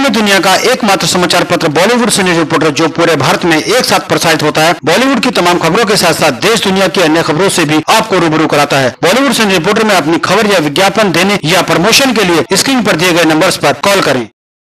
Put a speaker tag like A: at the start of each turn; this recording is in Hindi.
A: फिल्म दुनिया का एकमात्र समाचार पत्र बॉलीवुड सिने रिपोर्टर जो पूरे भारत में एक साथ प्रसारित होता है। बॉलीवुड की तमाम खबरों के साथ साथ देश दुनिया की अन्य खबरों से भी आपको रूबरू कराता है। बॉलीवुड सिने रिपोर्टर में अपनी खबर या विज्ञापन देने या प्रमोशन के लिए स्क्रीन पर दिए गए नंबर्स पर कॉल करें।